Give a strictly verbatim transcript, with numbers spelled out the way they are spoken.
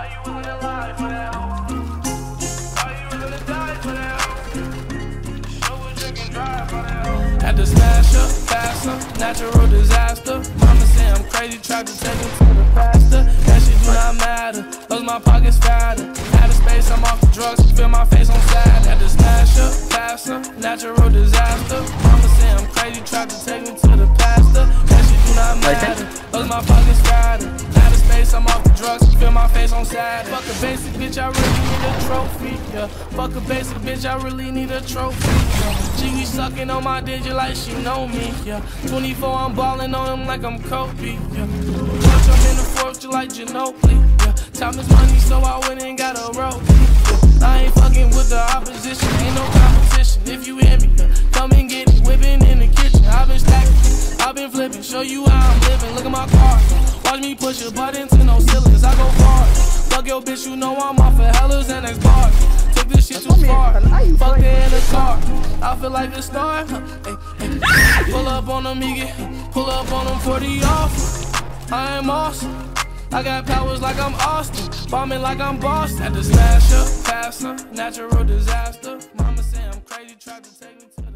Why you willing to lie for that hoe? Why you willing to die for that hoe? Show a drink and drive for that hoe. Had to smash up, faster, natural disaster. Mama say I'm crazy, tried to take him to the pastor. That shit do not matter, those my pockets fatter. Out of space, I'm off the drugs, feel my face on sad. Had to smash up, faster, natural disaster. Mama say I'm crazy, tried to take me to the pastor. That shit do not matter, those my pockets fatter. Out of space, I'm off the drugs, feel my face on sad. Fuck a basic bitch, I really need a trophy, yeah. Fuck a basic bitch, I really need a trophy, yeah. She be sucking on my digit like she know me, yeah. twenty-four, I'm balling on him like I'm Kobe, yeah. Watch, I'm in the fourth, just like Ginobili, yeah. Time is money, so I went and got a rope, yeah. I ain't fucking with the opposition, ain't no competition. If you hear me, yeah, come and get it, whipping in the kitchen. I've been stacking, I've been flipping, show you how I'm living. Look at my car, watch me push a button to no ceilings. I go far, fuck your bitch, you know I'm off of Hellas and X bars. Take this shit too far, fuck there in the car. I feel like a star. Hey, hey. Pull up on them, he get, pull up on them forty off. I am awesome. I got powers like I'm Austin, bombing like I'm Boston. Had to smash up, pass up, natural disaster. Mama say I'm crazy, tried to take me to the